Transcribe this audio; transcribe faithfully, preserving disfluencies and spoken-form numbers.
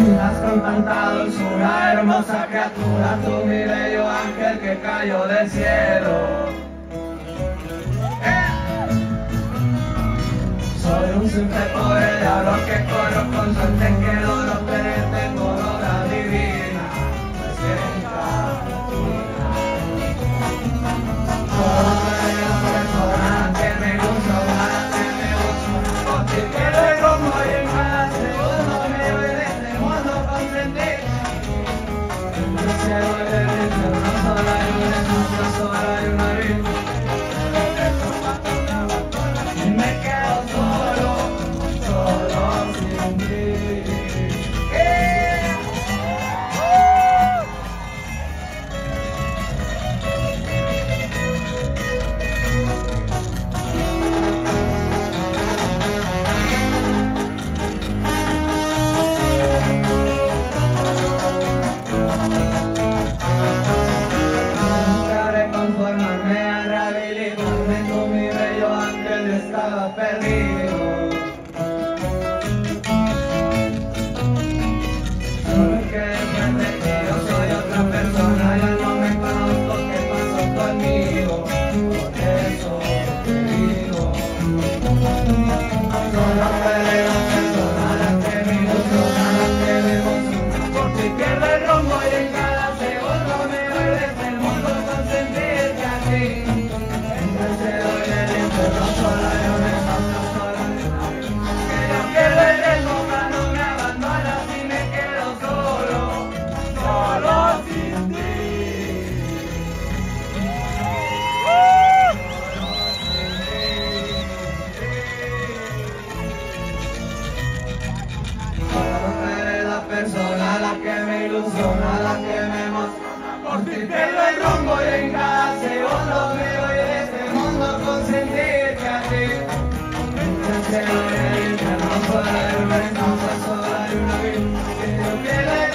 Miras con tanta dulzura, hermosa criatura, tú mi bello ángel que cayó del cielo. ¡Eh! Soy un simple pobre diablo que corro con suerte que logro tenerte en corona divina. Me siento solo soy una persona que me gusta, ojalá que me gusta. Por ti que luego voy en cada segundo me voy de este mundo con sentir. En el cielo y el infierno solo hay un espacio, solo hay una vida. Y me quedo solo, solo sin ti. ¡Eh! Buscaré conformarme a rehabilitarme, tú mi bello ángel estaba perdido. Solo que después de ti yo soy otra persona, ya no me conozco, ¿qué pasó conmigo? Por eso te digo, solo seré la persona a la que me ilusiona, a la que me emociona. Por ti pierdo el rumbo y en cada segundo me voy de este mundo con sentirte a ti. Entre el cielo y el infierno solo hay un espacio, solo hay una vida. Que yo pierdo el ritmo cuando me abandonas y me quedo solo, solo sin ti. Solo seré la persona a la que me ilusiona, a la que me emociona. Por ti pierdo el rumbo y en cada segundo me voy de este mundo con sentirte a ti. Entre el cielo y el infierno solo hay una instancia, solo hay una vida. Que yo pierdo el